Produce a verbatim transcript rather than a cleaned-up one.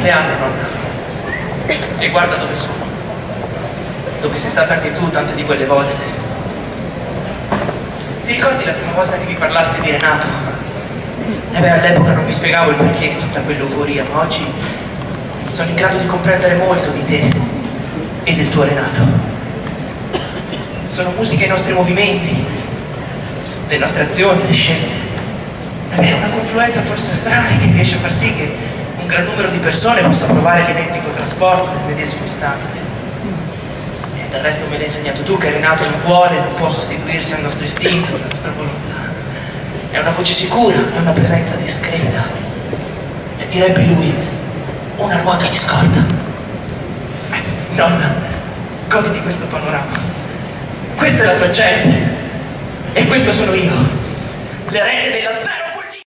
compleanno, nonna. E guarda dove sono. Dove sei stata anche tu tante di quelle volte. Ti ricordi la prima volta che mi parlasti di Renato? E beh, all'epoca non mi spiegavo il perché di tutta quell'euforia, ma oggi sono in grado di comprendere molto di te e del tuo Renato. Sono musica i nostri movimenti, le nostre azioni, le scelte. E beh, è una confluenza forse strana che riesce a far sì che un gran numero di persone possa provare l'identico trasporto nel medesimo istante. E del resto me l'hai insegnato tu che Renato non vuole, non può sostituirsi al nostro istinto, alla nostra volontà. È una voce sicura, è una presenza discreta. E direbbe lui, una ruota di scorta. Eh, nonna, goditi questo panorama. Questa è la tua gente. E questo sono io, l'erede della zero.